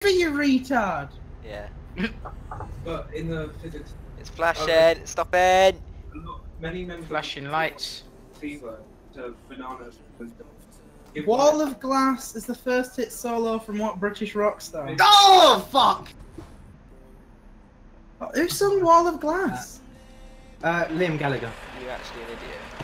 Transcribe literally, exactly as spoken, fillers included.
you retard. Yeah. But in the physics, It's flashing. Stop it. many members Flashing lights. fever to bananas. Wall of Glass is the first hit solo from what British rock star? Oh fuck! Oh, who sung Wall of Glass? Uh, Liam Gallagher. You're actually an idiot.